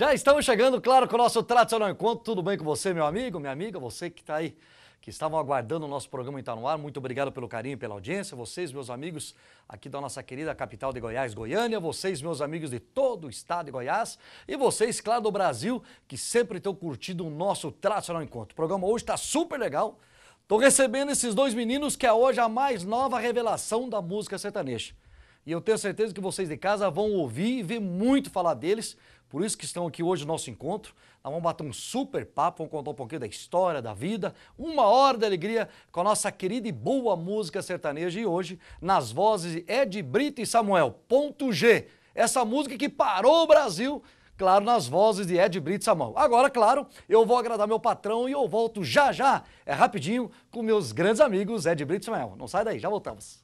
Já estamos chegando, claro, com o nosso tradicional encontro. Tudo bem com você, meu amigo, minha amiga? Você que está aí, que estavam aguardando o nosso programa Está no Ar. Muito obrigado pelo carinho e pela audiência. Vocês, meus amigos aqui da nossa querida capital de Goiás, Goiânia. Vocês, meus amigos de todo o estado de Goiás. E vocês, claro, do Brasil, que sempre estão curtindo o nosso tradicional encontro. O programa hoje está super legal. Estou recebendo esses dois meninos que é hoje a mais nova revelação da música sertaneja. E eu tenho certeza que vocês de casa vão ouvir e ver muito falar deles. Por isso que estão aqui hoje no nosso encontro. Nós vamos bater um super papo, vamos contar um pouquinho da história, da vida. 1 hora de alegria com a nossa querida e boa música sertaneja. E hoje, nas vozes de Ed Brito e Samuel, Ponto G. Essa música que parou o Brasil, claro, nas vozes de Ed Brito e Samuel. Agora, claro, eu vou agradar meu patrão e eu volto já já, rapidinho, com meus grandes amigos Ed Brito e Samuel. Não sai daí, já voltamos.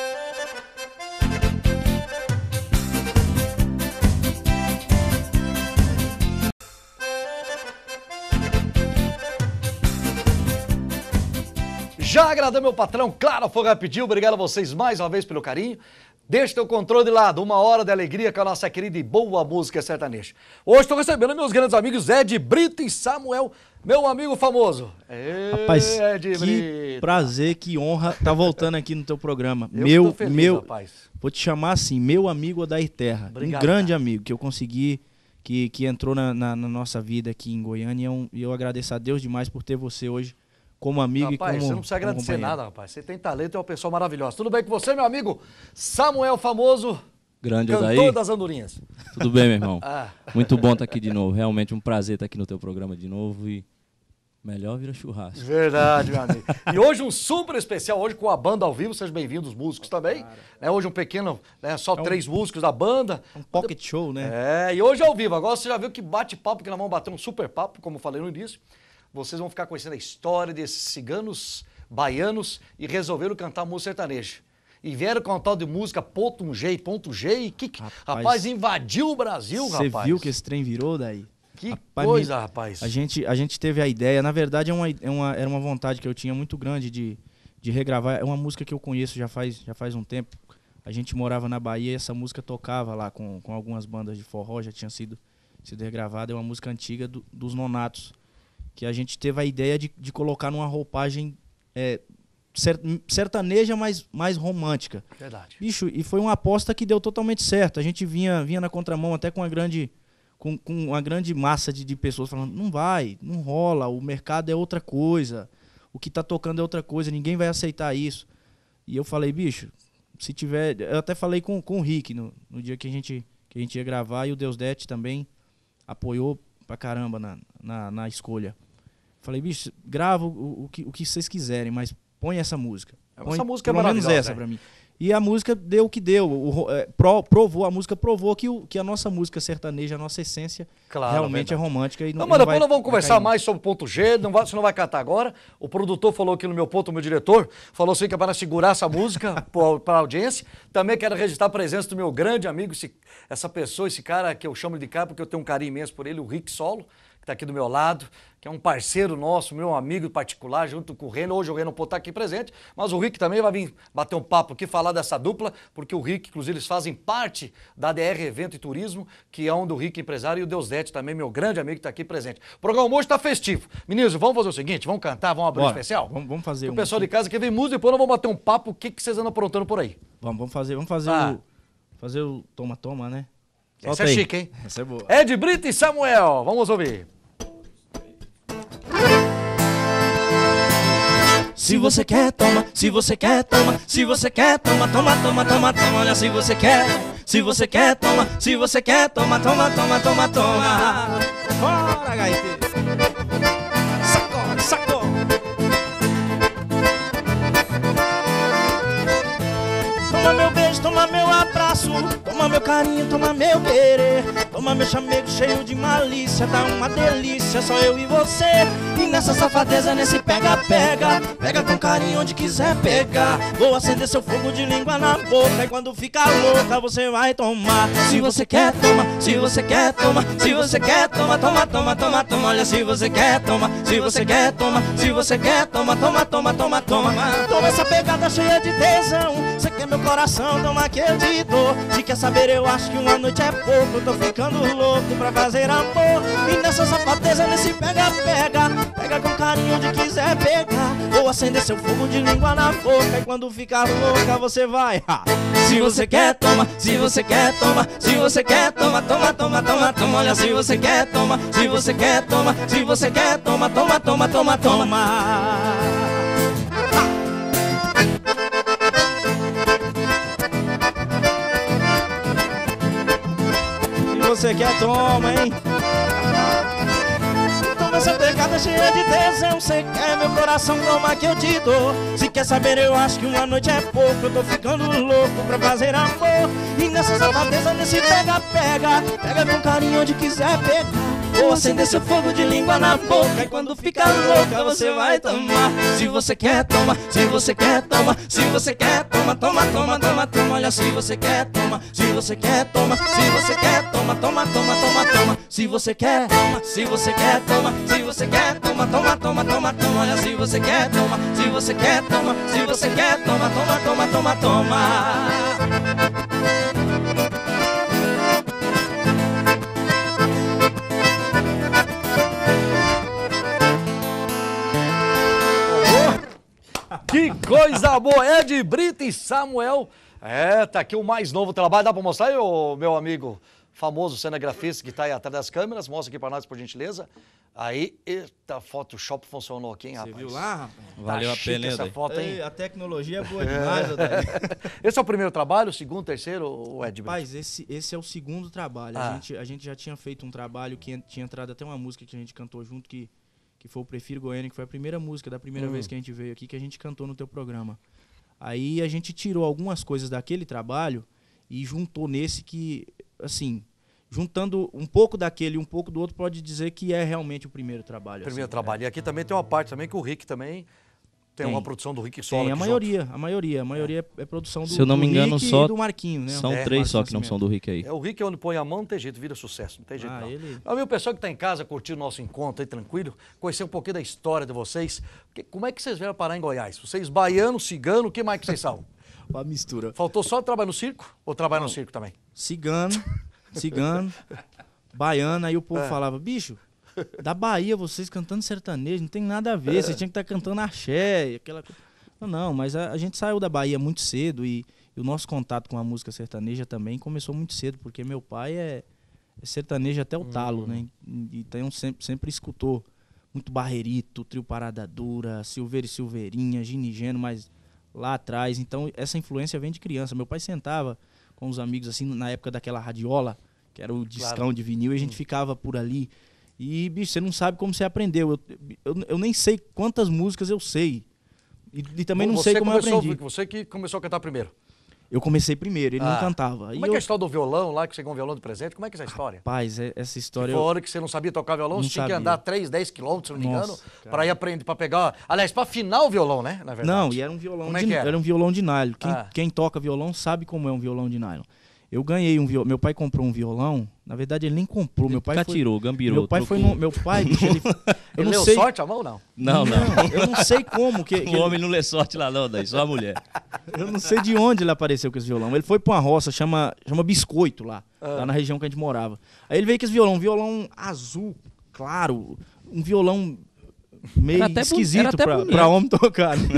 Já agradou meu patrão, claro, foi rapidinho, obrigado a vocês mais uma vez pelo carinho. Deixa teu controle de lado, 1 hora de alegria com a nossa querida e boa música sertaneja. Hoje estou recebendo meus grandes amigos Ed Brito e Samuel, meu amigo famoso. Rapaz, Ed que Brito. prazer, que honra tá voltando aqui no teu programa. Eu tô feliz, rapaz. Vou te chamar assim, meu amigo Odair Terra. Obrigado, um grande cara. amigo que eu consegui, que entrou na nossa vida aqui em Goiânia. E eu agradeço a Deus demais por ter você hoje como amigo Rapaz, e como você não precisa agradecer companheiro. nada, rapaz. Você tem talento, é uma pessoa maravilhosa. Tudo bem com você, meu amigo Samuel Famoso, Grande cantor Odair. das andorinhas? Tudo bem, meu irmão? Ah. Muito bom estar aqui de novo. Realmente um prazer estar aqui no teu programa de novo e melhor vira churrasco. Verdade, meu amigo. E hoje um super especial, hoje com a banda ao vivo, sejam bem-vindos, músicos também. Hoje um pequeno, só 3 músicos da banda. Um pocket show, né? E hoje ao vivo. Agora você já viu que bate-papo, que nós vamos bater um super papo, como eu falei no início. Vocês vão ficar conhecendo a história desses ciganos baianos e resolveram cantar música sertaneja. E vieram com um tal de música Ponto G e Ponto G e que, rapaz, invadiu o Brasil, rapaz. Você viu que esse trem virou daí? Que Rapaz, coisa, rapaz. A gente teve a ideia, na verdade era uma vontade que eu tinha muito grande de regravar. É uma música que eu conheço já faz um tempo. A gente morava na Bahia e essa música tocava lá com algumas bandas de forró, já tinha sido regravada. É uma música antiga dos Nonatos, que a gente teve a ideia de colocar numa roupagem sertaneja, mas mais romântica. Verdade. Bicho, e foi uma aposta que deu totalmente certo. A gente vinha na contramão até com uma grande massa de pessoas falando, não vai, não rola, o mercado é outra coisa, o que tá tocando é outra coisa, ninguém vai aceitar isso. E eu falei, bicho, se tiver... Eu até falei com o Rick no dia que a gente ia gravar, e o Deusdete também apoiou pra caramba na escolha. Falei, bicho, grava o que vocês quiserem, mas põe essa música. Essa música é pelo menos maravilhosa, essa pra mim. E a música deu o que deu. A música provou que a nossa música sertaneja, a nossa essência, Claro, realmente verdade. é romântica. E Não, mas depois nós vamos vai conversar cair mais sobre o Ponto G, você não vai cantar agora. O produtor falou aqui no meu ponto, o meu diretor, falou assim que é para segurar essa música para a audiência. Também quero registrar a presença do meu grande amigo, essa pessoa, esse cara que eu chamo de cara porque eu tenho um carinho imenso por ele, o Rick Solo, que está aqui do meu lado, que é um parceiro nosso, meu amigo particular, junto com o Reno. Hoje o Reno não pode estar aqui presente, mas o Rick também vai vir bater um papo aqui, falar dessa dupla, porque o Rick, inclusive, eles fazem parte da DR Evento e Turismo, que é onde o Rick é empresário, e o Deusdete também, meu grande amigo, que está aqui presente. O programa hoje está festivo. Meninos, vamos fazer o seguinte, vamos cantar, vamos abrir um Bora, especial? vamos fazer o pessoal de casa quer ver música, depois nós vamos bater um papo, o que vocês andam aprontando por aí? Vamos fazer o toma-toma, né? Essa Solta é aí. chique, hein? Essa é boa. Ed Brito e Samuel, vamos ouvir. Se você quer, toma, se você quer, toma, se você quer, toma, toma, toma, toma, toma, olha, se você quer, toma, se você quer, toma, toma, toma, toma, toma. Bora, gaiteiro. Sacode, sacode. Toma meu beijo, toma meu abraço, toma meu carinho, toma meu querer, toma meu chamego cheio de malícia, dá uma delícia, só eu e você. E nessa safadeza, nesse pega-pega, pega com carinho onde quiser pegar. Vou acender seu fogo de língua na boca, e quando ficar louca você vai tomar. Se você quer, toma, se você quer, toma, se você quer, toma, toma, toma, toma, toma. Olha, se você quer, toma, se você quer, toma, se você quer, toma, toma, toma, toma, toma. Toma essa pegada cheia de tesão, você quer meu coração, toma que eu te dou. Se quer saber, eu acho que uma noite é pouco, eu tô ficando ficando louco pra fazer amor. E nessa safadeza, nesse pega-pega, pega com carinho onde quiser pegar, ou acender seu fogo de língua na boca. E quando ficar louca você vai. Se você quer, toma. Se você quer, toma. Se você quer, toma, toma, toma, toma, toma. Olha, se você quer, toma. Se você quer, toma. Se você quer, toma, toma, toma, toma, toma. Se você quer, toma, hein? Toma essa pegada cheia de tesão. Cê quer meu coração, toma que eu te dou. Se quer saber, eu acho que uma noite é pouco. Eu tô ficando louco pra fazer amor. E nessa safadeza, nesse pega-pega, pega com carinho onde quiser pegar, ou acender seu fogo de língua na boca. E quando ficar louca você vai tomar. Se você quer, toma. Se você quer, toma. Se você quer, toma, toma, toma, toma, toma. Olha, se você quer, toma. Se você quer, toma. Se você quer, toma, toma, toma, toma, toma. Se você quer, toma. Se você quer, toma. Se você quer, toma, toma, toma, toma, toma. Olha, se você quer, toma. Se você quer, toma. Se você quer, toma, toma, toma, toma, toma. Que coisa boa! Ed Brito e Samuel. Tá aqui o mais novo trabalho. Dá pra mostrar aí, ô, meu amigo famoso cinegrafista que tá aí atrás das câmeras? Mostra aqui pra nós, por gentileza. Aí, eita, Photoshop funcionou aqui, hein, rapaz? Você viu lá, rapaz? Valeu a pena, essa Daí. foto, hein? A tecnologia é boa demais, Odair. Esse é o primeiro trabalho, o segundo, terceiro, o Ed Brito? Rapaz, esse é o segundo trabalho. Ah. A gente já tinha feito um trabalho que tinha entrado até uma música que a gente cantou junto, que foi o Prefiro Goiânia, que foi a primeira música da primeira vez que a gente veio aqui, que a gente cantou no teu programa. Aí a gente tirou algumas coisas daquele trabalho e juntou nesse que, assim, juntando um pouco daquele e um pouco do outro, pode dizer que é realmente o primeiro trabalho. Primeiro assim, trabalho. E aqui também tem uma parte também que o Rick também tem uma produção do Rick solo. Tem, a aqui maioria é produção do, Se eu não me do engano, Rick só e do Marquinho, né? São É, três só Marcos que não Nascimento. são do Rick aí. É o Rick, é onde põe a mão, não tem jeito, vira sucesso, não tem jeito não. Ele... Meu pessoal que está em casa, curtindo o nosso encontro aí, tranquilo, conhecer um pouquinho da história de vocês. Como é que vocês vieram parar em Goiás? Vocês baiano, cigano, o que mais que vocês são? Uma mistura. Faltou só trabalhar no circo? Ou trabalhar no circo também? Cigano, baiano, aí o povo falava, bicho, da Bahia vocês cantando sertanejo, não tem nada a ver, vocês tinham que estar cantando axé, aquela coisa. Não, mas a gente saiu da Bahia muito cedo e o nosso contato com a música sertaneja também começou muito cedo, porque meu pai é sertanejo até o talo, né? Então sempre escutou muito Barrerito, Trio Parada Dura, Silveira e Silveirinha, Gini e Geno, mas lá atrás. Então essa influência vem de criança. Meu pai sentava com os amigos assim na época daquela radiola, que era o discão de vinil, e a gente ficava por ali. E, bicho, você não sabe como você aprendeu. Eu nem sei quantas músicas eu sei. E também não sei como eu aprendi. Você que começou a cantar primeiro. Eu comecei primeiro, ele não cantava. Como é que é a história do violão lá, que você ganhou um violão de presente? Como é que é essa história? Rapaz, essa história... Foi a hora que você não sabia tocar violão, você tinha que andar 3, 10 quilômetros, se não me engano, Nossa, para ir aprender, para pegar... Aliás, para afinar o violão, né, na verdade. Não, e era um violão Como é que era? Era um violão de nylon. Quem toca violão sabe como é um violão de nylon. Eu ganhei um violão, meu pai comprou um violão, na verdade ele nem comprou, meu pai Catirou, gambirou, meu pai trocou. foi no, meu pai, bicho, eu não leu sei, sorte a mão, não? Não. eu não sei como que O homem não lê sorte lá não, daí, só a mulher. eu não sei de onde ele apareceu com esse violão. Ele foi pra uma roça, chama Biscoito lá na região que a gente morava. Aí ele veio com esse violão, um violão azul, claro, um violão meio esquisito pra homem tocar, né?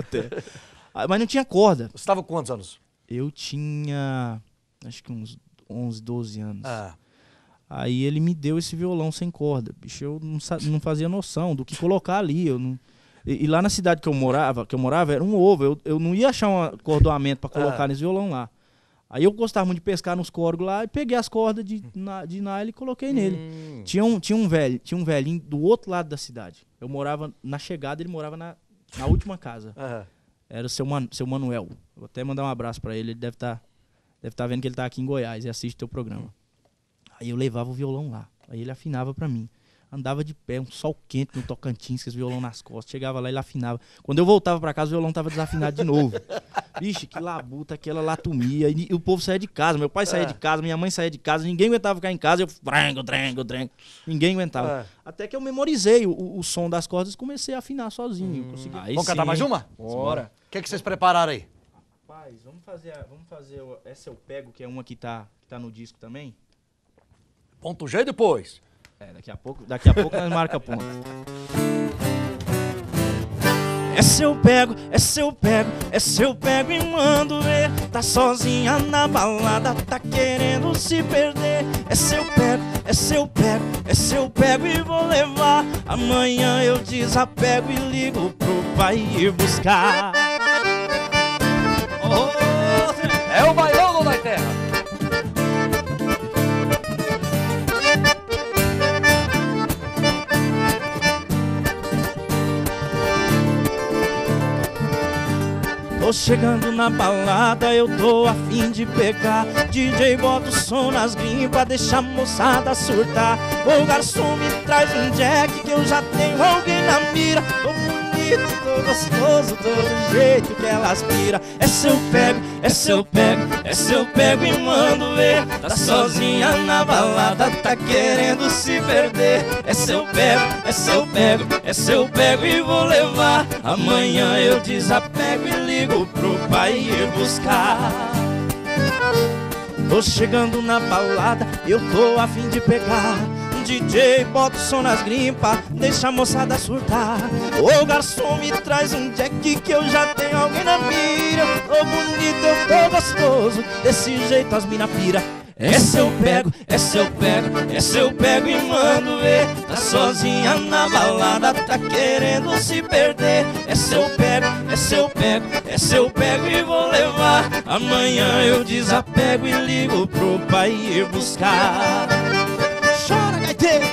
Mas não tinha corda. Você estava com quantos anos? Eu tinha, acho que uns 11, 12 anos. Ah. Aí ele me deu esse violão sem corda. Bicho, eu não fazia noção do que colocar ali. E lá na cidade que eu morava era um ovo. Eu não ia achar um acordoamento para colocar nesse violão lá. Aí eu gostava muito de pescar nos córregos lá e peguei as cordas de nylon e coloquei nele. Tinha um velhinho do outro lado da cidade. Eu morava na chegada, ele morava na última casa. Era o seu Manuel. Vou até mandar um abraço pra ele. Ele deve tá vendo que ele tá aqui em Goiás e assiste teu programa. Aí eu levava o violão lá. Aí ele afinava pra mim. Andava de pé, um sol quente no Tocantins, com esse violão nas costas. Chegava lá e ele afinava. Quando eu voltava pra casa, o violão tava desafinado de novo. Vixe, que labuta, aquela latumia. E o povo saía de casa. Meu pai saía de casa, minha mãe saía de casa. Ninguém aguentava ficar em casa. Eu drengo. Ninguém aguentava. Até que eu memorizei o som das cordas e comecei a afinar sozinho. Vamos cantar mais uma? Bora. O que vocês prepararam aí? Rapaz, vamos fazer essa eu pego, que é uma que tá no disco também. Ponto G depois. Daqui a pouco nós marca ponto. É seu pego, é seu pego, é seu pego e mando ver. Tá sozinha na balada, tá querendo se perder. É seu pego, é seu pego, é seu pego e vou levar. Amanhã eu desapego e ligo pro pai ir buscar. É o bailão da terra. Tô chegando na balada, eu tô a fim de pegar. DJ bota o som nas grimpas, deixa a moçada surtar. O garçom me traz um jack que eu já tenho alguém na mira. Tô bonito, tô gostoso, tô do jeito que elas pira. É seu pego, é seu pego, é seu pego e mando ver. Tá sozinha na balada, tá querendo se perder. É seu pego, é seu pego, é seu pego e vou levar. Amanhã eu desapego e ligo pro pai ir buscar. Tô chegando na balada, eu tô a fim de pegar. DJ bota o som nas grimpas, deixa a moçada surtar. O garçom me traz um jack que eu já tenho alguém na mira. Tô bonito, eu tô gostoso, desse jeito as mina pira. É seu pego, é seu pego, é seu pego e mando ver. Tá sozinha na balada, tá querendo se perder. É seu pego, é seu pego, é seu pego e vou levar. Amanhã eu desapego e ligo pro pai ir buscar. Chora, gaiteiro!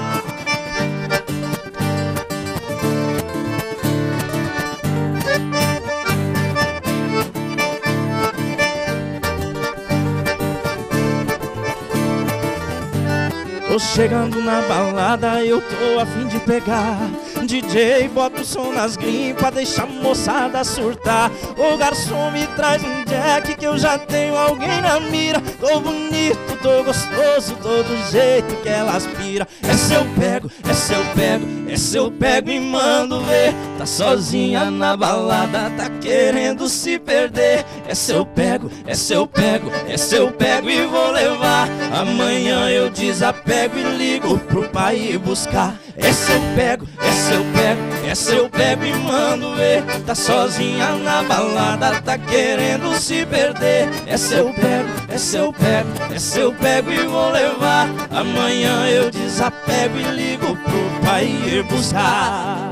Tô chegando na balada, eu tô a fim de pegar. DJ bota o som nas grimpas, deixa a moçada surtar. O garçom me traz um jack que eu já tenho alguém na mira. Tô bonito, tô gostoso, tô do jeito que elas pira. É seu pego, é seu pego, é seu pego e mando ver. Tá sozinha na balada, tá querendo se perder. É seu pego, é seu pego, é seu pego e vou levar. Amanhã eu desapego e ligo pro pai ir buscar. É seu pego, é seu pego, é seu pego e mando ver. Tá sozinha na balada, tá querendo se perder. É seu pego, é seu pego, é seu pego e vou levar. Amanhã eu desapego e ligo pro pai ir buscar.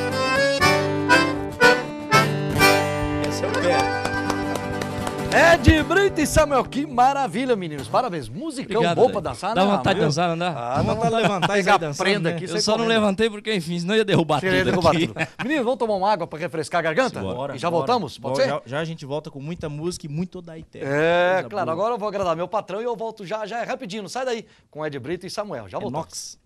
É seu pego. Ed Brito e Samuel, que maravilha, meninos. Parabéns. Musicão. Obrigado, bom pra dançar, dá né? vontade de dançar, não dá? Ah, Dá vontade de levantar e pegar sair dançando, prenda né? aqui. Eu só não levantei porque, enfim, senão ia derrubar tudo derrubar aqui. tudo. Meninos, vamos tomar uma água pra refrescar a garganta? Bora, E já bora. voltamos? Pode ser? Já a gente volta com muita música e muito Odaité. É, Coisa claro. boa. Agora eu vou agradar meu patrão e eu volto já é rapidinho. Não sai daí com Ed Brito e Samuel. Já voltamos. Nox.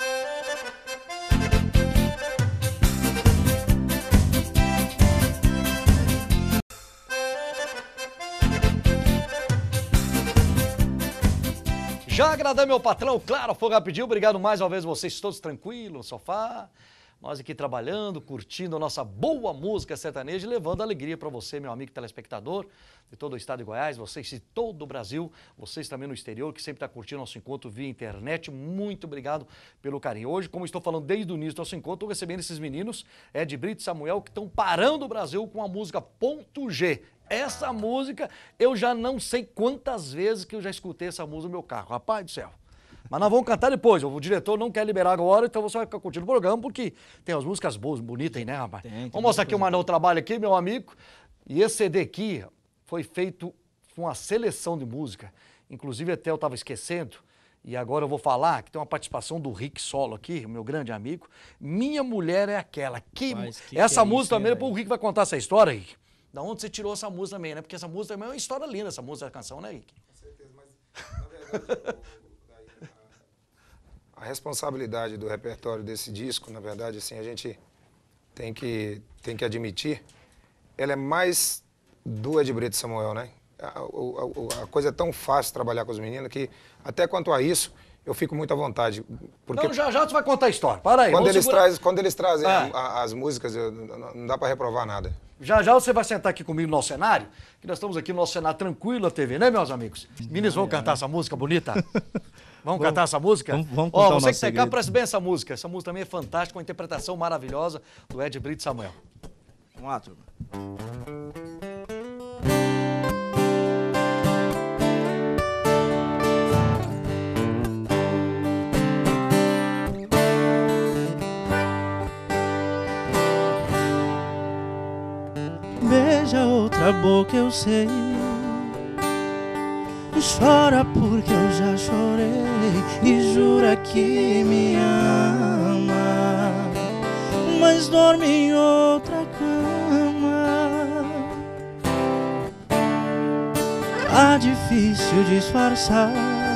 Já agradei meu patrão, claro, foi rapidinho. Obrigado mais uma vez vocês todos tranquilos no sofá. Nós aqui trabalhando, curtindo a nossa boa música sertaneja e levando alegria para você, meu amigo telespectador de todo o estado de Goiás, vocês de todo o Brasil, vocês também no exterior, que sempre está curtindo nosso encontro via internet. Muito obrigado pelo carinho. Hoje, como estou falando desde o início do nosso encontro, estou recebendo esses meninos, Ed Brito e Samuel, que estão parando o Brasil com a música Ponto G. Essa música, eu já não sei quantas vezes que eu já escutei essa música no meu carro. Rapaz do céu. Mas nós vamos cantar depois. O diretor não quer liberar agora, então você vai ficar curtindo o programa, porque tem as músicas boas, bonitas aí, né, rapaz? Vamos mostrar aqui o trabalho aqui, meu amigo. E esse CD aqui foi feito com uma seleção de música. Inclusive, até eu estava esquecendo, e agora eu vou falar que tem uma participação do Rick Solo aqui, o meu grande amigo. Minha Mulher é Aquela. Essa música também, depois o Rick vai contar essa história, Rick. Da onde você tirou essa música também, né? Porque essa música também é uma história linda, essa música, essa canção, né, Rick? Com certeza, mas na verdade a responsabilidade do repertório desse disco, na verdade, assim, a gente tem que admitir, ela é mais do Ed Brito e Samuel, né? A coisa é tão fácil trabalhar com os meninos que, até quanto a isso, eu fico muito à vontade. Porque Não, já você vai contar a história. Para aí. Quando eles trazem as músicas, não dá para reprovar nada. Já você vai sentar aqui comigo no nosso cenário, que nós estamos aqui no nosso cenário tranquilo, a TV, né, meus amigos? Meninos vão cantar essa música bonita? Vamos cantar essa música? Vamos Ó, contar o você nosso que tá cá, segredo. presta bem essa música. Essa música também é fantástica, uma interpretação maravilhosa do Ed Brito Samuel. Vamos lá, turma. Beija outra boca, eu sei. Chora porque eu já chorei e jura que me ama, mas dorme em outra cama. Tá difícil disfarçar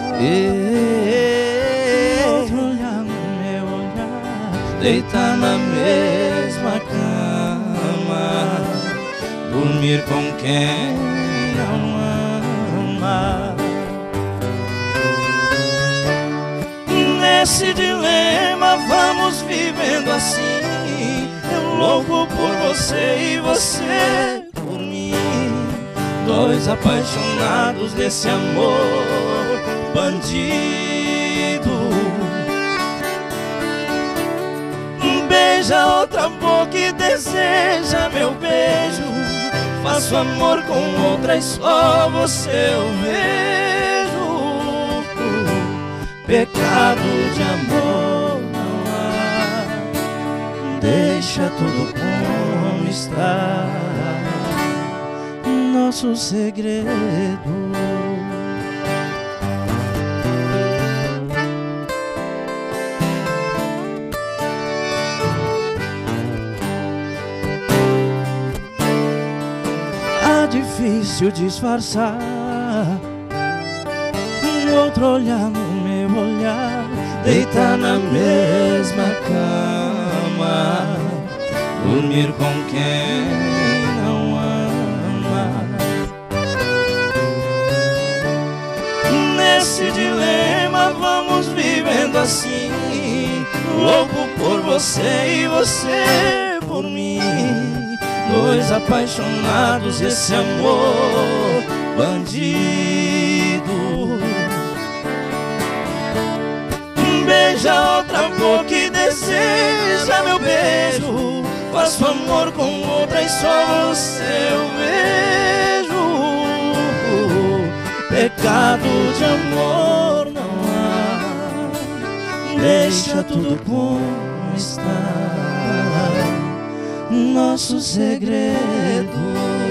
outro olhar no meu olhar, deitar na mesma cama, dormir com quem não ama. Nesse dilema vamos vivendo assim, eu louco por você e você por mim, dois apaixonados desse amor bandido. Beija outra boca e deseja meu beijo, faço amor com outra e só você eu vejo. Pecado de amor não há, deixa tudo como está, nosso segredo. Difícil disfarçar outro olhar no meu olhar, deitar na mesma cama, dormir com quem não ama. Nesse dilema vamos vivendo assim, louco por você e você por mim, dois apaixonados, esse amor bandido. Beija outra boca e deseja meu beijo, faço amor com outra e só você eu vejo. Pecado de amor não há, deixa tudo como está, nosso segredo,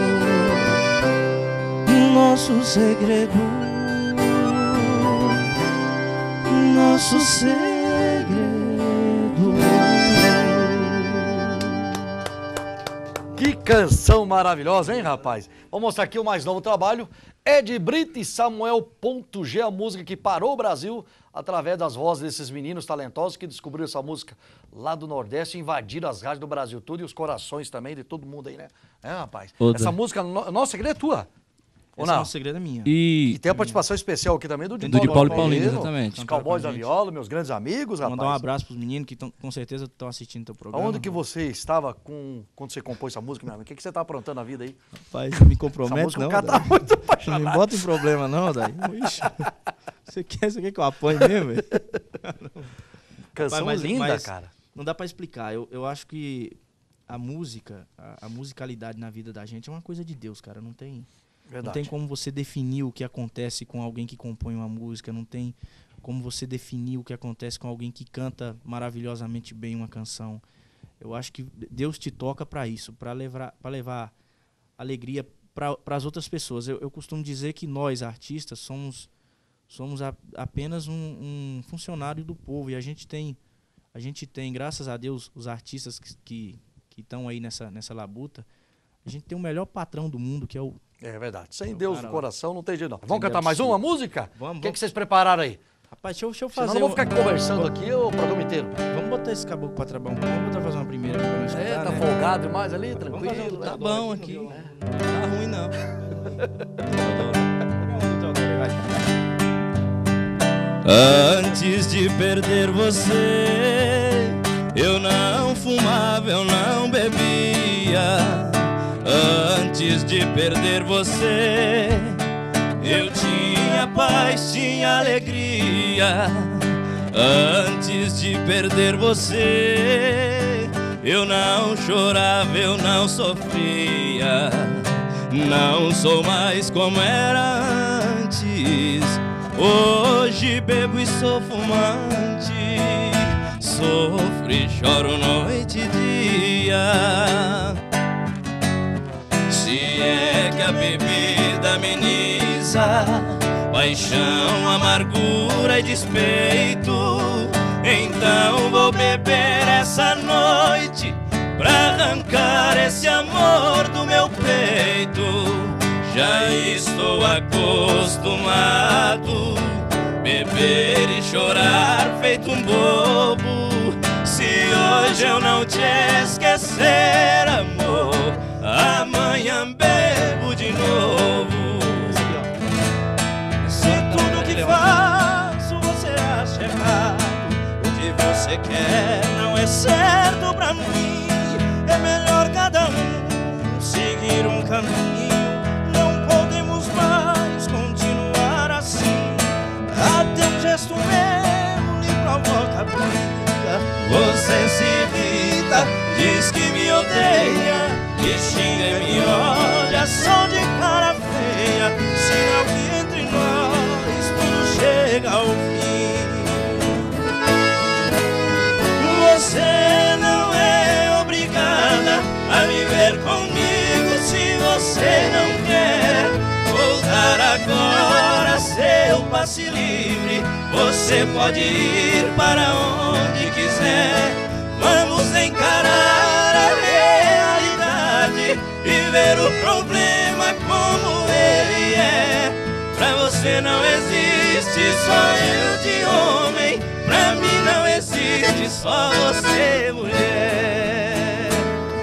nosso segredo, nosso segredo. Que canção maravilhosa, hein, rapaz? Vou mostrar aqui o mais novo trabalho. Ed Brito e Samuel.g, a música que parou o Brasil através das vozes desses meninos talentosos que descobriram essa música lá do Nordeste e invadiram as rádios do Brasil tudo e os corações também de todo mundo aí, né? É, rapaz. Essa música, nossa, segredo é tua. Ou não? Esse segredo é minha. E tem a participação especial aqui também do de Paulo Paulino, exatamente. Os Cowboys da Viola, meus grandes amigos, rapaz. Mandar um abraço pros meninos que com certeza estão assistindo teu programa. Onde que você estava quando você compôs essa música, meu amigo? O que você tá aprontando na vida aí? Rapaz, não me compromete essa música, não, o cara tá muito apaixonado. Não me bota em problema não, Daí. Você quer que eu apoie mesmo? Canção linda, cara. Não dá pra explicar. Eu acho que a música, a musicalidade na vida da gente é uma coisa de Deus, cara. Não tem como você definir o que acontece com alguém que compõe uma música, não tem como você definir o que acontece com alguém que canta maravilhosamente bem uma canção. Eu acho que Deus te toca para isso, para levar alegria para as outras pessoas. Eu costumo dizer que nós, artistas, somos apenas um funcionário do povo, e a gente tem, graças a Deus, os artistas que estão aí nessa labuta, a gente tem o melhor patrão do mundo, que é o... É verdade. Sem Deus no coração não tem jeito não. Vamos Deus cantar mais uma música? Vamos. O que vocês prepararam aí? Rapaz, deixa eu fazer... Senão eu vou ficar aqui conversando aqui o programa inteiro. Vamos botar esse caboclo pra trabalhar um pouco. Vamos botar fazer uma primeira aqui pra nós escutar, Tá né? folgado demais ali, Vamos tranquilo. fazer né? tá bom aqui. Não tá ruim, não. Antes de perder você, eu não fumava, eu não bebia. Antes de perder você, eu tinha paz, tinha alegria. Antes de perder você, eu não chorava, eu não sofria. Não sou mais como era antes. Hoje bebo e sou fumante. Sofro e choro noite e dia. Se é que a bebida ameniza paixão, amargura e despeito, então vou beber essa noite pra arrancar esse amor do meu peito. Já estou acostumado beber e chorar feito um bobo. Se hoje eu não te esquecer, amor, amanhã bebo de novo. Se tudo que faço você acha errado, o que você quer não é certo pra mim, é melhor cada um seguir um caminho. Não podemos mais continuar assim. Até um gesto meu lhe provoca briga. Você se irrita, diz que me odeia, me xinga e me olha só de cara feia. Sinal que entre nós tudo chega ao fim. Você não é obrigada a viver comigo se você não quer voltar agora. Seu passe livre, você pode ir para onde quiser. Vamos encarar a realidade e ver o problema como ele é. Pra você não existe só eu de homem, pra mim não existe só você, mulher.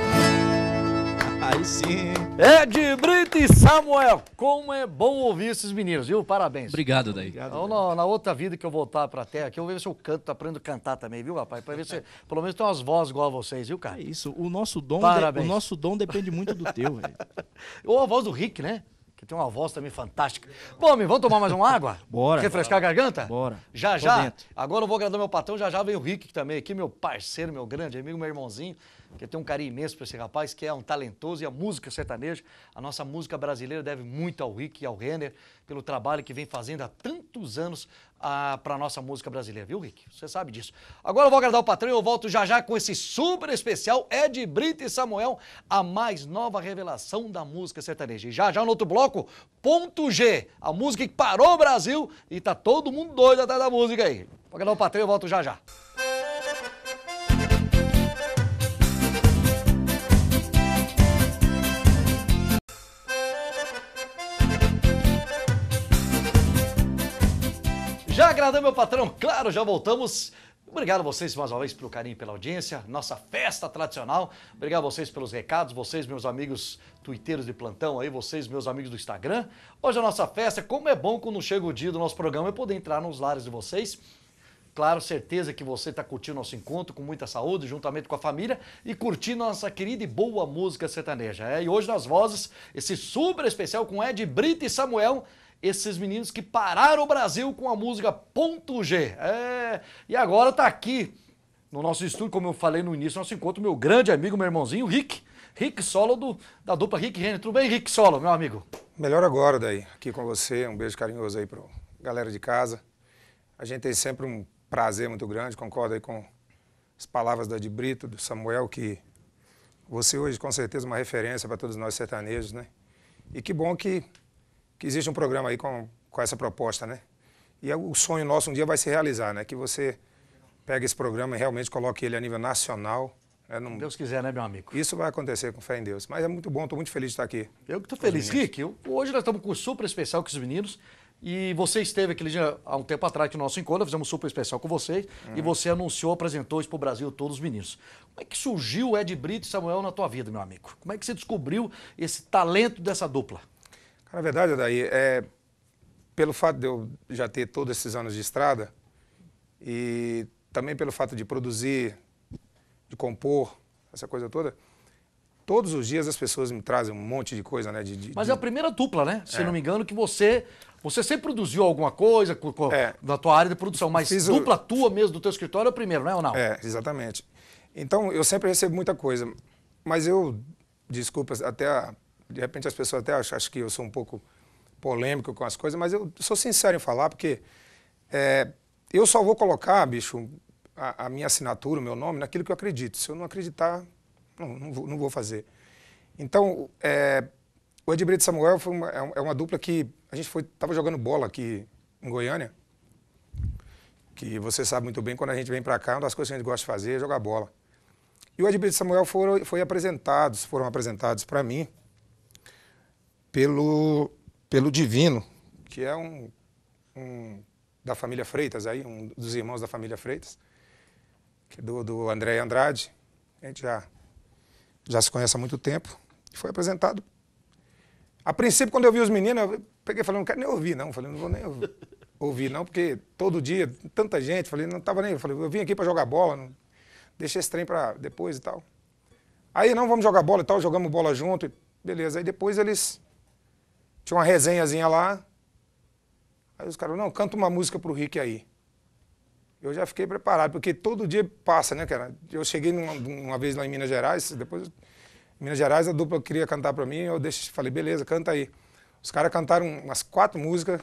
Aí sim. Ed Brito e Samuel, como é bom ouvir esses meninos, viu? Parabéns. Obrigado, Daí. Então, na outra vida que eu voltar pra terra aqui, eu vou ver se eu canto, aprendo a cantar também, viu, rapaz? Pra ver se pelo menos tem umas vozes igual a vocês, viu, cara? É isso, o nosso dom, Parabéns. o nosso dom depende muito do teu, velho. Ou a voz do Rick, né? Que tem uma voz também fantástica. Bom, amigo, vamos tomar mais uma água? Bora. Refrescar a garganta? Bora. Já, Tô já. dentro. Agora eu vou agradar meu patrão, já vem o Rick também aqui, meu parceiro, meu grande amigo, meu irmãozinho, que eu tenho um carinho imenso por esse rapaz, que é um talentoso, e a música sertaneja, a nossa música brasileira deve muito ao Rick e ao Renner, pelo trabalho que vem fazendo há tantos anos para a nossa música brasileira, viu, Rick? Você sabe disso. Agora eu vou agradar o patrão e eu volto já com esse super especial Ed Brito e Samuel, a mais nova revelação da música sertaneja. E já no outro bloco, Ponto G, a música que parou o Brasil e tá todo mundo doido atrás da música aí. Vou agradar o patrão e eu volto já. Já agradou meu patrão? Claro, já voltamos. Obrigado a vocês mais uma vez pelo carinho e pela audiência, nossa festa tradicional. Obrigado a vocês pelos recados, vocês, meus amigos tuiteiros de plantão aí, vocês, meus amigos do Instagram. Hoje a nossa festa, como é bom quando chega o dia do nosso programa, é poder entrar nos lares de vocês. Claro, certeza que você está curtindo nosso encontro com muita saúde, juntamente com a família, e curtindo nossa querida e boa música sertaneja. E hoje nas vozes, esse super especial com Ed Brito e Samuel, esses meninos que pararam o Brasil com a música Ponto G. E agora tá aqui no nosso estúdio, como eu falei no início do nosso encontro, meu grande amigo, meu irmãozinho, Rick Solo, da dupla Rick e Renner. Tudo bem, Rick Solo, meu amigo? Melhor agora, Daí, aqui com você. Um beijo carinhoso aí pra galera de casa. A gente tem sempre um prazer muito grande, concordo aí com as palavras da Ed Brito, do Samuel, que você hoje com certeza é uma referência para todos nós sertanejos, né? E que bom que existe um programa aí com essa proposta, né? E o sonho nosso um dia vai se realizar, né? Que você pegue esse programa e realmente coloque ele a nível nacional. Né? Deus quiser, né, meu amigo? Isso vai acontecer com fé em Deus. Mas é muito bom, estou muito feliz de estar aqui. Eu que estou feliz. Rick, hoje nós estamos com um super especial com os meninos. E você esteve aquele dia, há um tempo atrás, no nosso encontro, fizemos um super especial com vocês. E você anunciou, apresentou isso para o Brasil, todos os meninos. Como é que surgiu o Ed Brito e Samuel na tua vida, meu amigo? Como é que você descobriu esse talento dessa dupla? Na verdade, Daí, pelo fato de eu já ter todos esses anos de estrada e também pelo fato de produzir, de compor, essa coisa toda, todos os dias as pessoas me trazem um monte de coisa, né? Mas é a primeira dupla, né? Se não me engano, que você sempre produziu alguma coisa na tua área de produção, mas dupla tua mesmo do teu escritório é o primeiro, não é ou não? É, exatamente. Então, eu sempre recebo muita coisa, mas desculpa, de repente as pessoas até acham que eu sou um pouco polêmico com as coisas, mas eu sou sincero em falar, porque eu só vou colocar, bicho, a minha assinatura, o meu nome, naquilo que eu acredito. Se eu não acreditar, não vou fazer. Então, o Ed Brito e Samuel é uma dupla que a gente estava jogando bola aqui em Goiânia, que você sabe muito bem, quando a gente vem para cá, uma das coisas que a gente gosta de fazer é jogar bola. E o Ed Brito e Samuel foram apresentados para mim pelo Divino, que é um da família Freitas, aí, um dos irmãos da família Freitas, que é do André Andrade. A gente já se conhece há muito tempo. E foi apresentado. A princípio, quando eu vi os meninos, eu peguei e falei, não quero nem ouvir, não. Falei, não vou nem ouvir, não, porque todo dia, tanta gente. Falei, não estava nem... Eu falei, eu vim aqui para jogar bola, não, deixa esse trem para depois e tal. Aí, não, vamos jogar bola e tal, jogamos bola junto, beleza. Aí depois eles... Tinha uma resenhazinha lá. Aí os caras, não, canta uma música pro Rick aí. Eu já fiquei preparado, porque todo dia passa, né, cara? Eu cheguei uma vez lá em Minas Gerais, depois... Em Minas Gerais, a dupla queria cantar pra mim, eu falei, beleza, canta aí. Os caras cantaram umas 4 músicas.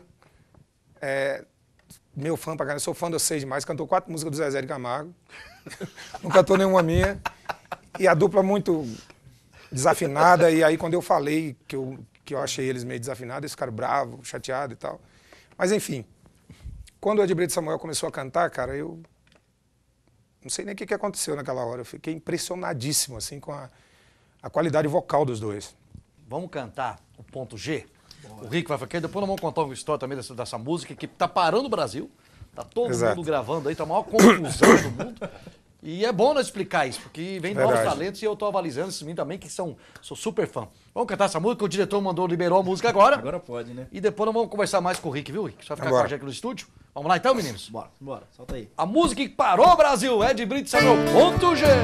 Meu fã pra caramba, sou fã do Sei Demais, cantou 4 músicas do Zezé de Camargo. Não cantou nenhuma minha. E a dupla muito desafinada, e aí quando eu falei que eu achei eles meio desafinados, eles ficaram bravos, chateados e tal. Mas enfim, quando o Ed Brito e Samuel começou a cantar, cara, eu não sei nem o que aconteceu naquela hora. Eu fiquei impressionadíssimo, assim, com a qualidade vocal dos dois. Vamos cantar o ponto G? Boa. O Rick vai falar, depois nós vamos contar uma história também dessa música que tá parando o Brasil, tá todo mundo gravando aí, tá a maior confusão do mundo. E é bom nós explicar isso, porque vem novos talentos e eu tô avalizando esses meninos também, que sou super fã. Vamos cantar essa música, o diretor liberou a música agora. Agora pode, né? E depois nós vamos conversar mais com o Rick, viu, Rick? Só ficar com a gente aqui no estúdio. Vamos lá então, meninos? Bora, solta aí. A música que parou o Brasil, Ed Brito e Samuel, ponto G.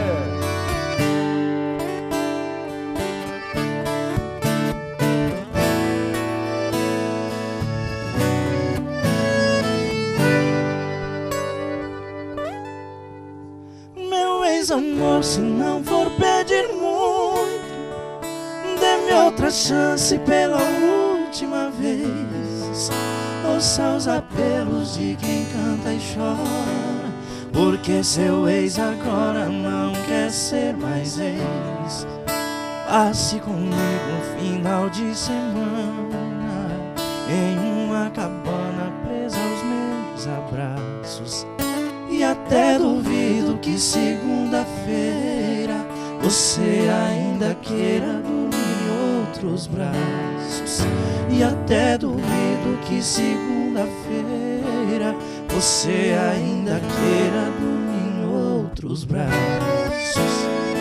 Amor, se não for pedir muito, dê-me outra chance pela última vez. Ouça os apelos de quem canta e chora, porque seu ex agora não quer ser mais ex. Passe comigo um final de semana em uma cabana presa aos meus abraços. E até duvido que segunda-feira você ainda queira dormir em outros braços. E até duvido que segunda-feira você ainda queira dormir em outros braços.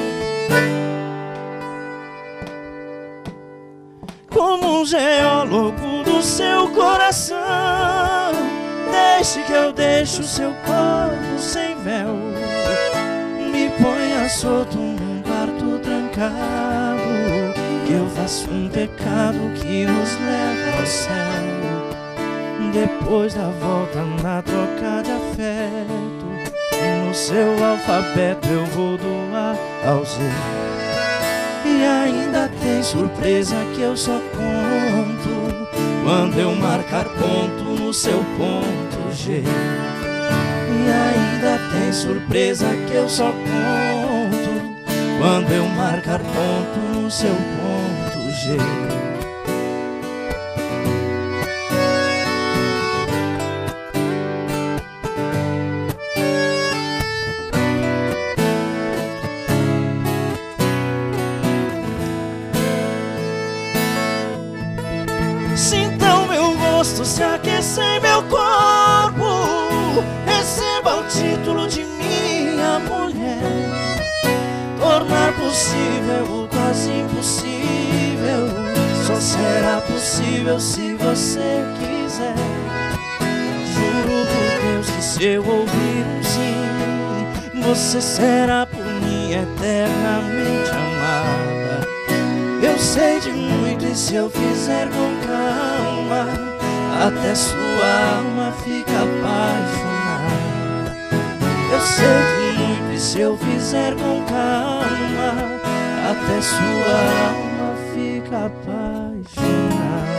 Como um geólogo do seu coração, deixe que eu deixe o seu corpo sem véu. Me ponha solto num quarto trancado, que eu faço um pecado que nos leva ao céu. Depois da volta na troca de afeto, no seu alfabeto eu vou do A ao Z. E ainda tem surpresa que eu só conto quando eu marcar ponto no seu ponto G. E ainda tem surpresa que eu só conto quando eu marcar ponto no seu ponto G. Se aquecer em meu corpo, receba o título de minha mulher. Tornar possível o quase impossível só será possível se você quiser. Juro por Deus que se eu ouvir um sim, você será por mim eternamente amada. Eu sei de muito e se eu fizer com calma, até sua alma fica apaixonada. Eu sei de muito e se eu fizer com calma, até sua alma fica apaixonada.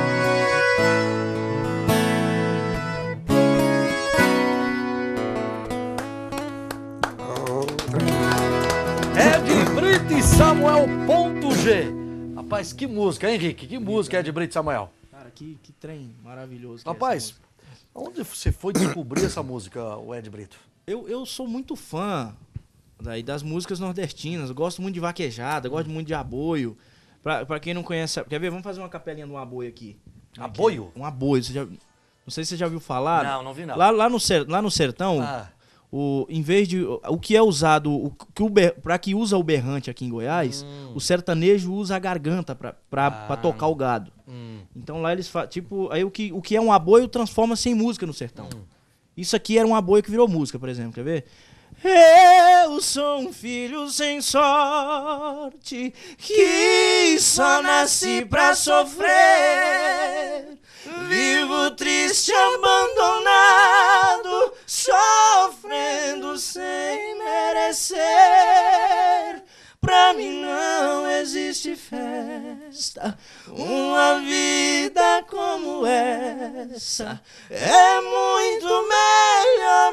Ed Brito e Samuel Ponto G. Rapaz, que música, hein, Henrique? Que música, Ed Brito e Samuel? Cara, que trem maravilhoso. Que Rapaz, onde você foi descobrir essa música, o Ed Brito? Eu sou muito fã das músicas nordestinas. Eu gosto muito de vaquejada, gosto muito de aboio. Pra quem não conhece, quer ver? Vamos fazer uma capelinha de um aboio aqui. Aboio? Um aboio. Não sei se você já ouviu falar. Não vi não. Lá no sertão, em vez de o que é usado, para que usa o berrante aqui em Goiás, o sertanejo usa a garganta para tocar o gado. Então lá eles fazem, tipo, aí o que é um aboio transforma-se em música no sertão. Isso aqui era um aboio que virou música, por exemplo, quer ver? Eu sou um filho sem sorte, que só nasci pra sofrer. Vivo triste, abandonado, sofrendo sem merecer. Pra mim não existe festa, uma vida como essa é muito melhor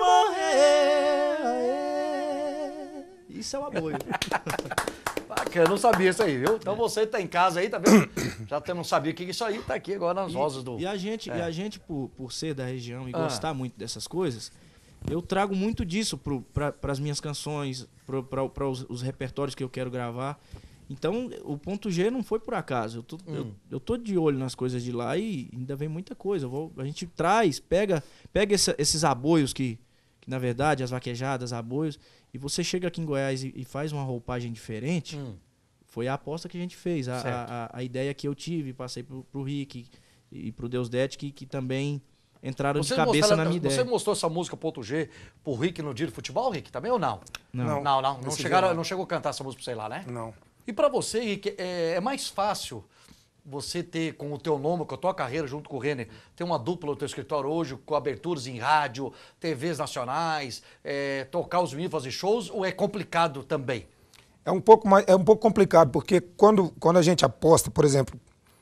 morrer. Isso é um aboio. Bacana, não sabia isso aí, viu? Então você tá em casa aí, tá vendo? Já não sabia que isso aí tá aqui agora nas vozes do... E a gente por ser da região e gostar muito dessas coisas, eu trago muito disso para as minhas canções, para os repertórios que eu quero gravar. Então, o Ponto G não foi por acaso. Eu tô de olho nas coisas de lá e ainda vem muita coisa. A gente traz, pega esses aboios que, na verdade, as vaquejadas, aboios, e você chega aqui em Goiás e faz uma roupagem diferente. Foi a aposta que a gente fez. A ideia que eu tive, passei pro Rick e pro Deus Det, que também... entraram de cabeça na minha ideia. Você mostrou essa música Ponto G pro Rick no dia de futebol, Rick, também ou não? Não. Não chegou a cantar essa música, sei lá, né? Não. E pra você, Rick, é mais fácil você ter com o teu nome, com a tua carreira junto com o Renner, ter uma dupla no teu escritório hoje, com aberturas em rádio, TVs nacionais, tocar os mil, fazer shows, ou é complicado também? É um pouco complicado, porque quando a gente aposta, por exemplo,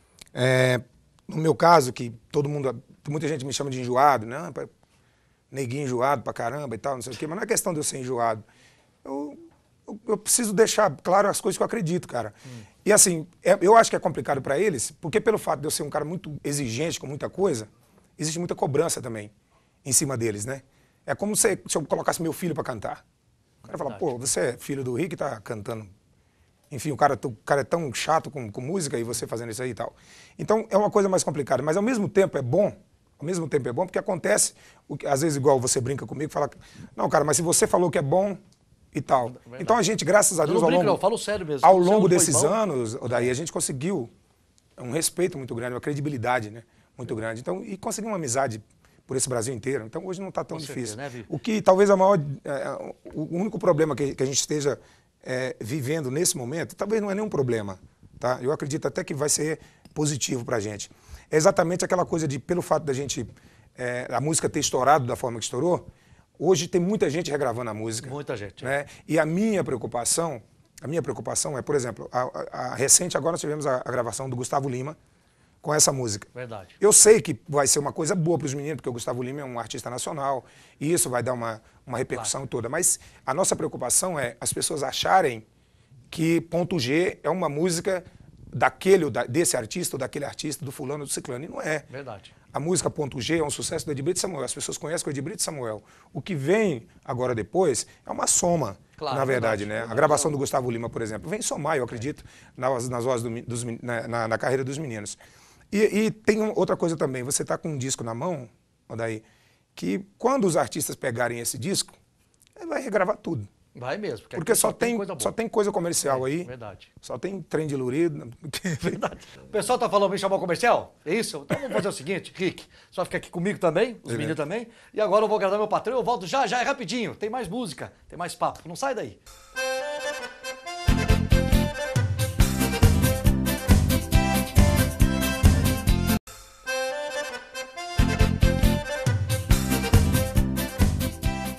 no meu caso, que muita gente me chama de enjoado, né? Neguinho enjoado pra caramba e tal, não sei o quê, mas não é questão de eu ser enjoado. Eu preciso deixar claro as coisas que eu acredito, cara. E assim, eu acho que é complicado pra eles, porque pelo fato de eu ser um cara muito exigente com muita coisa, existe muita cobrança também em cima deles, né? É como se eu colocasse meu filho pra cantar. O cara fala, pô, você é filho do Rick e tá cantando. Enfim, o cara é tão chato com música e você fazendo isso aí e tal. Então, é uma coisa mais complicada, mas ao mesmo tempo é bom porque acontece, às vezes igual você brinca comigo, fala, não, cara, mas se você falou que é bom e tal. Então a gente, graças a Deus, eu falo sério mesmo. ao longo desses anos, daí a gente conseguiu um respeito muito grande, uma credibilidade, né, muito grande. Então, e conseguimos uma amizade por esse Brasil inteiro. Então hoje não está tão difícil. Certeza, né, o que talvez o único problema que a gente esteja vivendo nesse momento, talvez não é nenhum problema, tá? Eu acredito até que vai ser positivo para a gente. É exatamente aquela coisa de, pelo fato da gente, a música ter estourado da forma que estourou, hoje tem muita gente regravando a música. Muita gente. Né? E a minha preocupação é, por exemplo, recente agora nós tivemos a gravação do Gustavo Lima com essa música. Verdade. Eu sei que vai ser uma coisa boa para os meninos, porque o Gustavo Lima é um artista nacional, e isso vai dar uma repercussão toda. Mas a nossa preocupação é as pessoas acharem que Ponto G é uma música desse artista, ou daquele artista, do fulano, do ciclano, e não é. Verdade. A música Ponto G é um sucesso do Ed Brito e Samuel. As pessoas conhecem o Ed Brito e Samuel. O que vem agora depois é uma soma, claro, na verdade, né? A gravação do Gustavo Lima, por exemplo, vem somar, eu acredito, nas vozes na carreira dos meninos. E tem outra coisa também, você está com um disco na mão, Odaí, que quando os artistas pegarem esse disco, vai regravar tudo. Vai mesmo. Porque só tem coisa comercial aí. Verdade. Só tem trem diluído. Verdade. O pessoal tá falando, me chamou comercial? É isso? Então vamos fazer o seguinte, Rick, só fica aqui comigo também, os meninos também. E agora eu vou agradar meu patrão, eu volto já, é rapidinho. Tem mais música, tem mais papo. Não sai daí.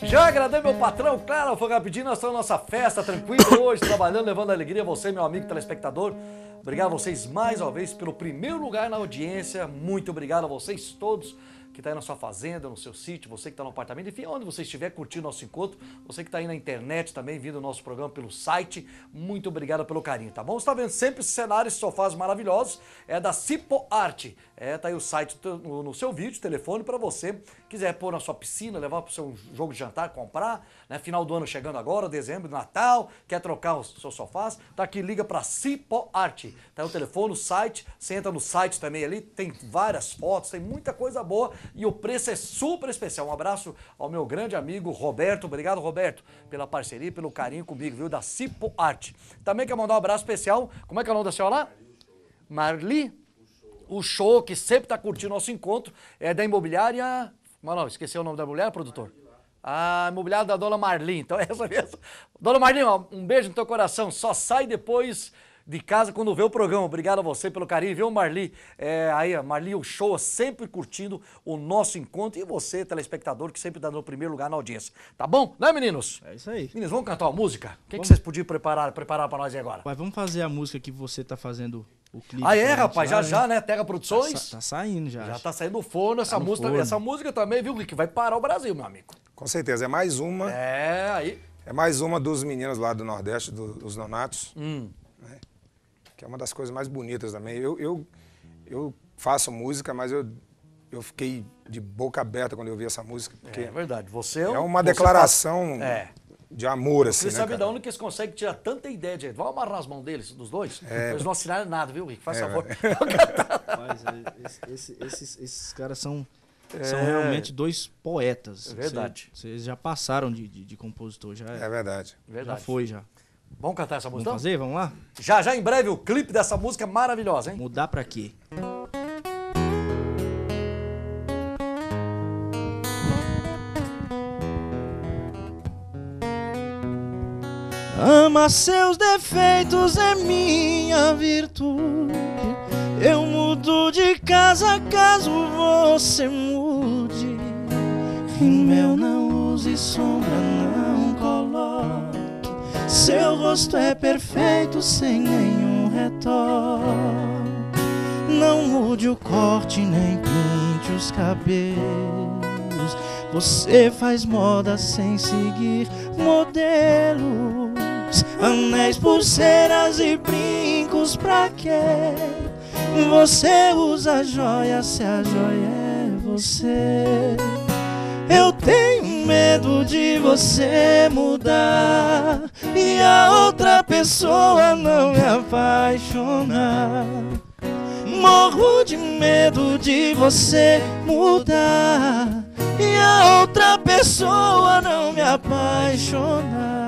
Já agradei meu patrão, claro, foi rapidinho, nós estamos na nossa festa, tranquilo hoje, trabalhando, levando alegria a você, meu amigo telespectador. Obrigado a vocês mais uma vez pelo primeiro lugar na audiência, muito obrigado a vocês todos que está aí na sua fazenda, no seu sítio, você que está no apartamento, enfim, onde você estiver curtindo nosso encontro, você que está aí na internet também, vindo o nosso programa pelo site, muito obrigado pelo carinho, tá bom? Você está vendo sempre esses cenários, esses sofás maravilhosos, é da Cipo Arte, tá aí o site no seu vídeo, telefone, para você quiser pôr na sua piscina, levar para o seu jogo de jantar, comprar, né? Final do ano chegando agora, dezembro, Natal, quer trocar os seus sofás, tá aqui, liga para Cipo Arte, tá aí o telefone, o site, você entra no site também ali, tem várias fotos, tem muita coisa boa, e o preço é super especial. Um abraço ao meu grande amigo Roberto. Obrigado, Roberto, pela parceria, pelo carinho comigo, viu? Da Cipo Arte. Também quer mandar um abraço especial. Como é que é o nome da senhora lá? Marli. O show que sempre tá curtindo nosso encontro é da imobiliária... Mano, esqueci o nome da imobiliária, produtor? A imobiliária da Dona Marli. Então é essa mesmo. Dona Marli, um beijo no teu coração. Só sai depois de casa quando vê o programa. Obrigado a você pelo carinho, viu, Marli? Aí, a Marli, o show, sempre curtindo o nosso encontro. E você, telespectador, que sempre dá no primeiro lugar na audiência. Tá bom? Né, meninos? É isso aí. Meninos, vamos cantar uma música? O que vocês podiam preparar pra nós aí agora? Mas vamos fazer a música que você tá fazendo o clipe. Ah, é, rapaz? Já, né? Terra Produções? Tá saindo já. Já tá saindo do forno essa música. forno. Essa música também, viu, Rick? Vai parar o Brasil, meu amigo. Com certeza, é mais uma. Aí. É mais uma dos meninos lá do Nordeste, dos Nonatos. Né? Que é uma das coisas mais bonitas também. Eu faço música, mas eu fiquei de boca aberta quando eu vi essa música. Porque É verdade. Você é uma declaração de amor, assim, Você né, sabe cara? de onde que eles conseguem tirar tanta ideia de... Vamos amarrar as mãos deles, dos dois? Eles não assinaram nada, viu, Rick? Faz favor. Mas esses caras são realmente dois poetas. É verdade. Vocês já passaram de compositor, já É verdade. Verdade. já foi, já. Vamos cantar essa música? Vamos fazer? Vamos lá? Já em breve o clipe dessa música maravilhosa, hein? Mudar pra quê? Ama seus defeitos é minha virtude. Eu mudo de casa caso você mude. Rímel não use sombra, não coloque. Seu rosto é perfeito sem nenhum retoque. Não mude o corte nem pinte os cabelos. Você faz moda sem seguir modelos. Anéis, pulseiras e brincos pra quê? Você usa joia se a joia é você. Eu tenho medo de você mudar e a outra pessoa não me apaixonar. Morro de medo de você mudar e a outra pessoa não me apaixonar.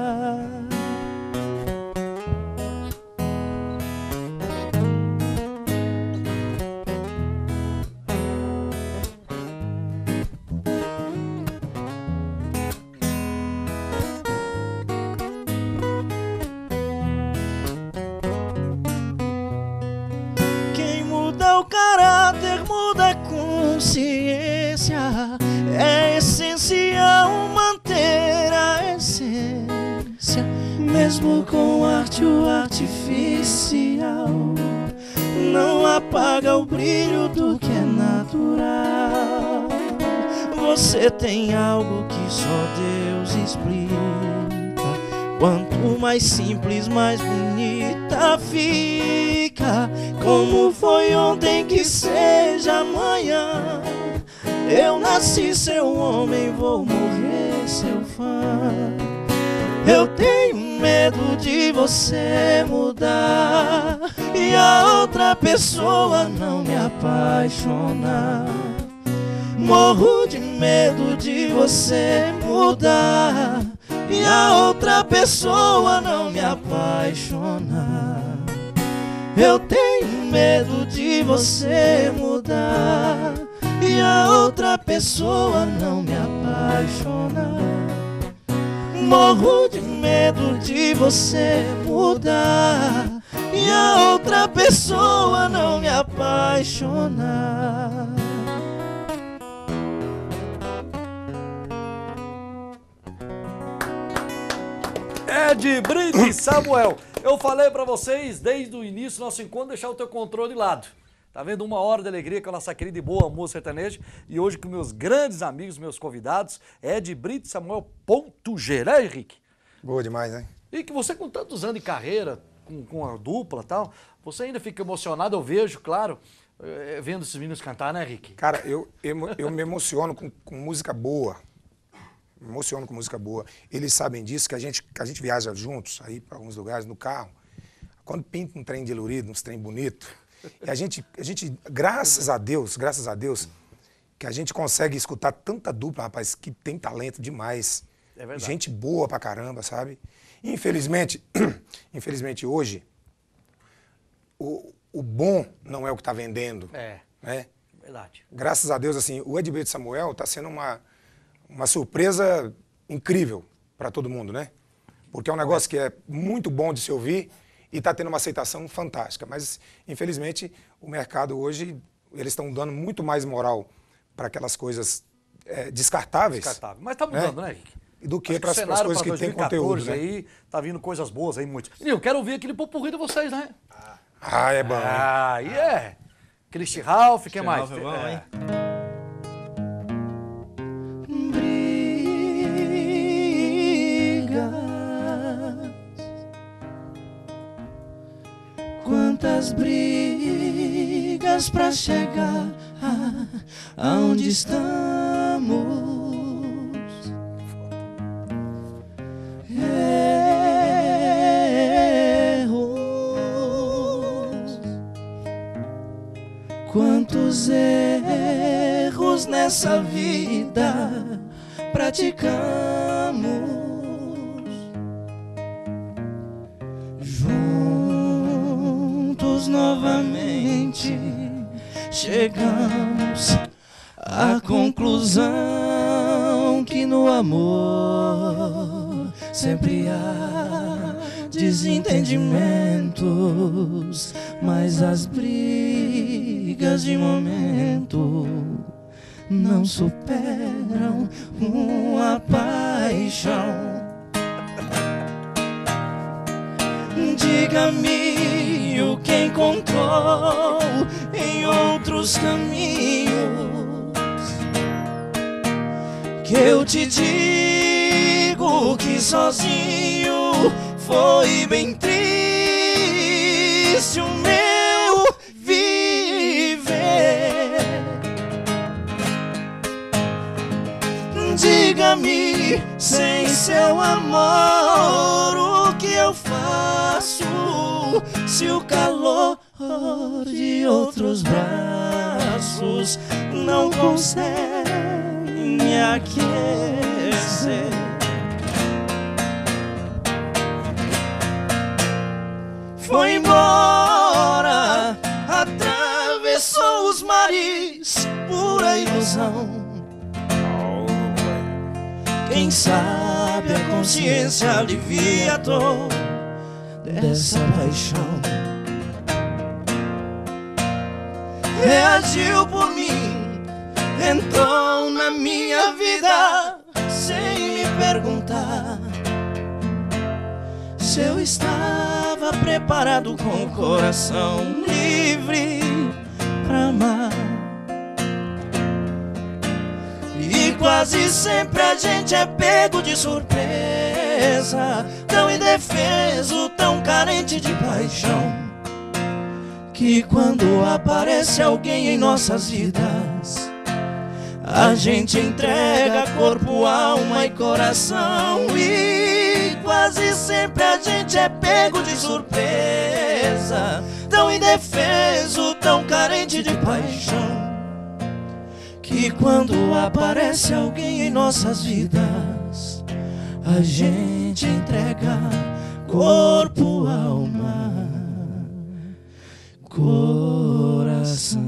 O caráter muda a consciência. É essencial manter a essência, mesmo com arte o artificial. Não apaga o brilho do que é natural. Você tem algo que só Deus explica. Quanto mais simples, mais bonita fica. Como foi ontem que seja amanhã. Eu nasci seu homem, vou morrer seu fã. Eu tenho medo de você mudar e a outra pessoa não me apaixonar. Morro de medo de você mudar e a outra pessoa não me apaixonar. Eu tenho medo de você mudar e a outra pessoa não me apaixonar. Morro de medo de você mudar e a outra pessoa não me apaixonar. Ed Brito e Samuel. Eu falei pra vocês desde o início do nosso encontro deixar o teu controle de lado. Tá vendo? 1 hora de alegria com a nossa querida e boa música sertaneja. E hoje com meus grandes amigos, meus convidados, Ed Brito e Samuel.g, né, Henrique? Boa demais, né? E que você com tantos anos de carreira, com a dupla e tal, você ainda fica emocionado, eu vejo, claro, vendo esses meninos cantar, né, Henrique? Cara, eu me emociono com música boa. Me emociono com música boa. Eles sabem disso, que a gente viaja juntos, aí para alguns lugares, no carro. Quando pinta um trem dilurido, uns trem bonito, e a gente, graças a Deus, que a gente consegue escutar tanta dupla, rapaz, que tem talento demais. É verdade. Gente boa pra caramba, sabe? E, infelizmente hoje, o bom não é o que tá vendendo. Né? Verdade. Graças a Deus, assim, o Ed Brito Samuel tá sendo uma surpresa incrível para todo mundo, né? Porque é um negócio que é muito bom de se ouvir e tá tendo uma aceitação fantástica. Mas, infelizmente, o mercado hoje, eles estão dando muito mais moral para aquelas coisas descartáveis. Mas tá mudando, né, Henrique? Do que para as coisas que tem conteúdo, né? Aí tá vindo coisas boas aí, muito. Menino, quero ouvir aquele popurrí de vocês, né? Ah, é bom, hein? Aí é. Christy Ralph, quem mais? Ralph é bom, hein? Quantas brigas pra chegar aonde estamos? Erros, quantos erros nessa vida praticamos? Novamente chegamos à conclusão que no amor sempre há desentendimentos, mas as brigas de momento não superam uma paixão. Diga-me o que encontrou em outros caminhos, que eu te digo que sozinho foi bem triste o meu viver. Diga-me, sem seu amor, o que eu faço se o calor de outros braços não consegue me aquecer? Foi embora, atravessou os mares, pura ilusão. Quem sabe a consciência alivia a dor dessa paixão. Reagiu por mim, entrou na minha vida sem me perguntar se eu estava preparado com o coração livre pra amar. E quase sempre a gente é pego de surpresa, tão indefeso, tão carente de paixão, que quando aparece alguém em nossas vidas, a gente entrega corpo, alma e coração. E quase sempre a gente é pego de surpresa, tão indefeso, tão carente de paixão, que quando aparece alguém em nossas vidas, a gente entrega corpo, alma, coração.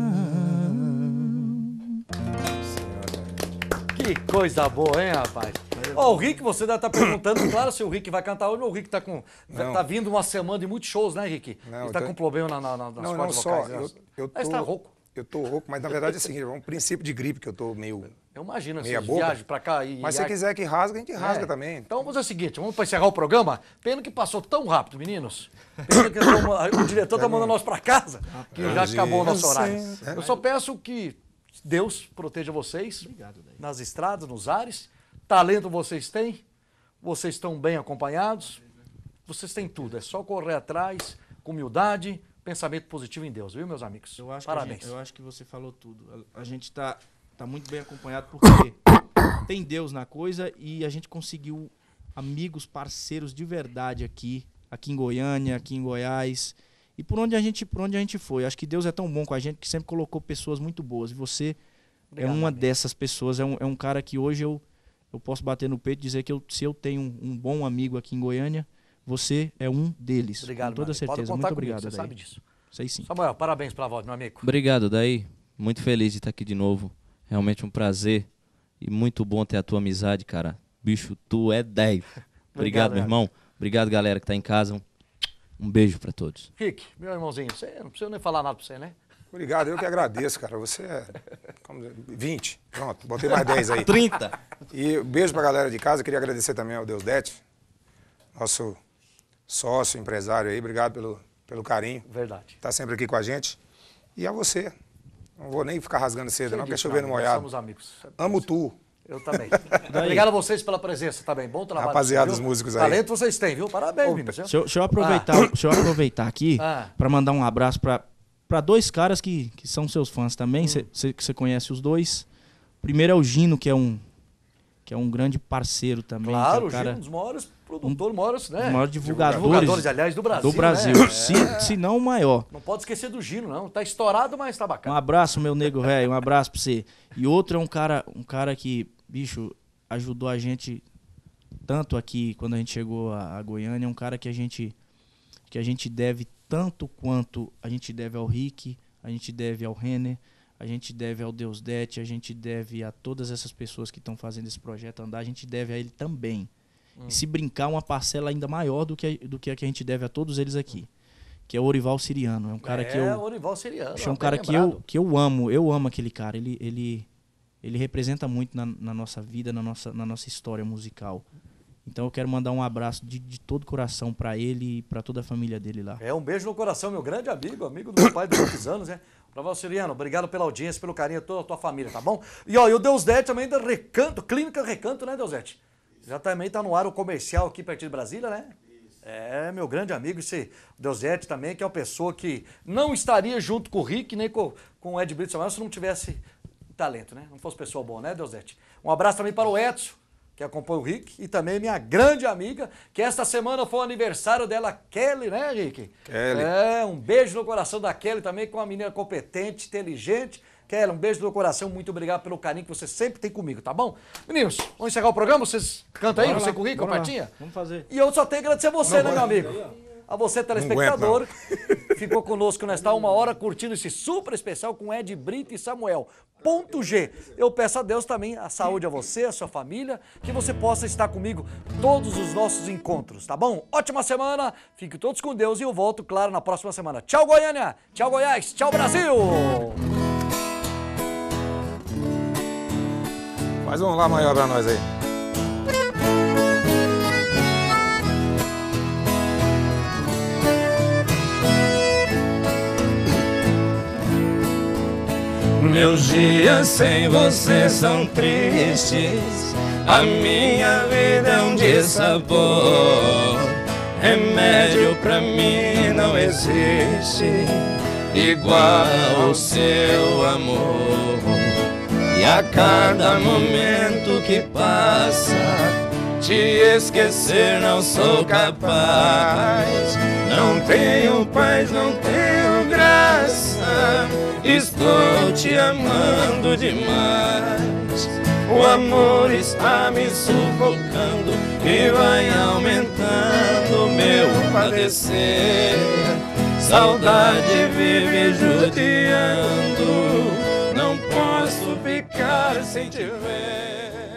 Que coisa boa, hein, rapaz? Ó, o Rick, você deve estar perguntando, claro, se o Rick vai cantar hoje, ou o Rick tá vindo uma semana de muitos shows, né, Rick? Não, Ele tá com problema nas cordas vocais. eu tô... Ele tá rouco. Eu tô rouco, mas na verdade assim, é um princípio de gripe que eu tô meio... Eu imagino, meia essas boca. viagens pra cá e... Mas se quiser que rasga, a gente rasga também. Então vamos fazer o seguinte, vamos para encerrar o programa. Pena que passou tão rápido, meninos. Pena que o diretor tá mandando nós para casa, que já acabou o nosso horário. Eu só peço que Deus proteja vocês nas estradas, nos ares. Talento vocês têm, vocês estão bem acompanhados, vocês têm tudo. É só correr atrás, com humildade, pensamento positivo em Deus, viu, meus amigos? Parabéns. Eu acho que você falou tudo. A gente tá muito bem acompanhado porque tem Deus na coisa e a gente conseguiu amigos, parceiros de verdade aqui em Goiânia, aqui em Goiás e por onde a gente foi. Acho que Deus é tão bom com a gente que sempre colocou pessoas muito boas e você é uma dessas pessoas. É um cara que hoje eu posso bater no peito e dizer que se eu tenho um bom amigo aqui em Goiânia, você é um deles. Obrigado, com toda certeza. Muito obrigado, você Daí. sabe disso. Sei sim. Samuel, parabéns pela voz, meu amigo. Obrigado, Daí. Muito feliz de estar aqui de novo. Realmente um prazer e muito bom ter a tua amizade, cara. Bicho, tu é 10. Obrigado, meu irmão. Obrigado, galera que tá em casa. Um beijo pra todos. Rick, meu irmãozinho, você não precisa nem falar nada pra você, né? Obrigado, eu que agradeço, cara. Você é 20. Pronto, botei mais 10 aí. 30. E beijo pra galera de casa. Queria agradecer também ao Deusdete, nosso sócio, empresário aí. Obrigado pelo carinho. Verdade. Tá sempre aqui com a gente. E a você. Não vou nem ficar rasgando cedo, não, porque é chover no nós molhado. somos amigos. Amo tu. Eu também. Obrigado a vocês pela presença, tá bem? Bom trabalho. Rapaziada, os músicos aí. Talento vocês têm, viu? Parabéns, meninos. Deixa eu aproveitar aqui para mandar um abraço para dois caras que são seus fãs também, que você conhece os dois. Primeiro é o Gino, que é um grande parceiro também. Claro, o cara, Gino, um dos maiores produtores, né? Os maiores divulgadores, aliás, do Brasil. Né? Se não o maior. Não pode esquecer do Gino, não. Tá estourado, mas tá bacana. Um abraço, meu nego velho, um abraço pra você. E outro é um cara que, bicho, ajudou a gente tanto aqui quando a gente chegou a Goiânia. É um cara que a gente deve tanto quanto a gente deve ao Rick, a gente deve ao Renner, a gente deve ao Deusdete, a gente deve a todas essas pessoas que estão fazendo esse projeto andar, a gente deve a ele também. E se brincar, uma parcela ainda maior do que a que a gente deve a todos eles aqui, que é o Orival Siriano. É um cara que eu... É, o Orival Siriano. É um cara que eu amo. Eu amo aquele cara. Ele representa muito na nossa vida, na nossa história musical. Então eu quero mandar um abraço de todo o coração para ele e para toda a família dele lá. Um beijo no coração, meu grande amigo do meu pai de muitos anos, né? Orival Siriano, obrigado pela audiência, pelo carinho de toda a tua família, tá bom? E o Deusdete também da Recanto, Clínica Recanto, né, Deusdete? Já também tá no ar o comercial aqui perto de Brasília, né? É, meu grande amigo, esse Deusdete também, que é uma pessoa que não estaria junto com o Rick, nem com o Ed Brito Samuel, se não tivesse talento, né? Não fosse pessoa boa, né, Deusdete? Um abraço também para o Edson, que acompanha o Rick, e também minha grande amiga, que esta semana foi o aniversário dela, Kelly, né, Rick? Kelly. Um beijo no coração da Kelly também, com uma menina competente, inteligente. Kelly, um beijo no coração, muito obrigado pelo carinho que você sempre tem comigo, tá bom? Meninos, vamos encerrar o programa? Vocês cantam aí, você com o Rick, com a Patinha? Vamos fazer. E eu só tenho que agradecer a você, né, meu amigo? A você, telespectador, ficou conosco nesta 1 hora, curtindo esse super especial com Ed Brito e Samuel. Ponto G. Eu peço a Deus também a saúde a você, a sua família, que você possa estar comigo todos os nossos encontros, tá bom? Ótima semana, fiquem todos com Deus e eu volto, claro, na próxima semana. Tchau, Goiânia! Tchau, Goiás! Tchau, Brasil! Faz um lá maior pra nós aí. Meus dias sem você são tristes, a minha vida é um dissabor. Remédio pra mim não existe, igual ao seu amor. E a cada momento que passa, te esquecer não sou capaz. Não tenho paz, não tenho graça, estou te amando demais. O amor está me sufocando e vai aumentando meu padecer. Saudade vive judiando, não posso ficar sem te ver.